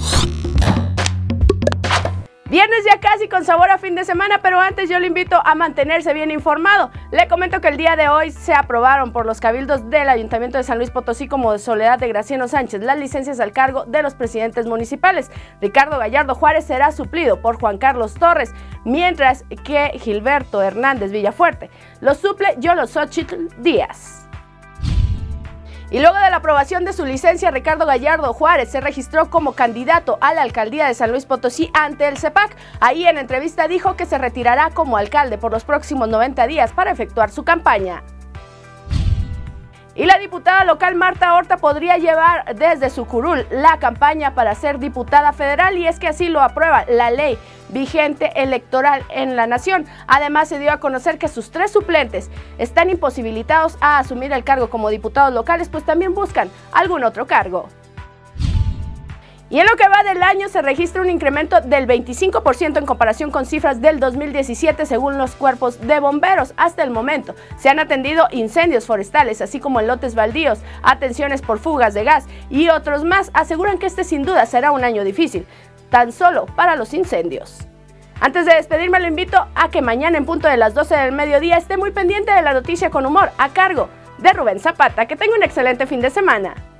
Viernes ya casi con sabor a fin de semana, pero antes yo le invito a mantenerse bien informado. Le comento que el día de hoy se aprobaron por los cabildos del Ayuntamiento de San Luis Potosí como de Soledad de Graciano Sánchez las licencias al cargo de los presidentes municipales. Ricardo Gallardo Juárez será suplido por Juan Carlos Torres, mientras que Gilberto Hernández Villafuerte lo suple Yolosóchitl Díaz. Y luego de la aprobación de su licencia, Ricardo Gallardo Juárez se registró como candidato a la alcaldía de San Luis Potosí ante el CEPAC. Ahí en entrevista dijo que se retirará como alcalde por los próximos 90 días para efectuar su campaña. Y la diputada local Marta Horta podría llevar desde su curul la campaña para ser diputada federal, y es que así lo aprueba la ley vigente electoral en la nación. Además, se dio a conocer que sus 3 suplentes están imposibilitados a asumir el cargo como diputados locales, pues también buscan algún otro cargo. Y en lo que va del año se registra un incremento del 25% en comparación con cifras del 2017 según los cuerpos de bomberos. Hasta el momento se han atendido incendios forestales, así como en lotes baldíos, atenciones por fugas de gas y otros más. Aseguran que este sin duda será un año difícil, tan solo para los incendios. Antes de despedirme, lo invito a que mañana en punto de las 12 del mediodía esté muy pendiente de la noticia con humor a cargo de Rubén Zapata. Que tenga un excelente fin de semana.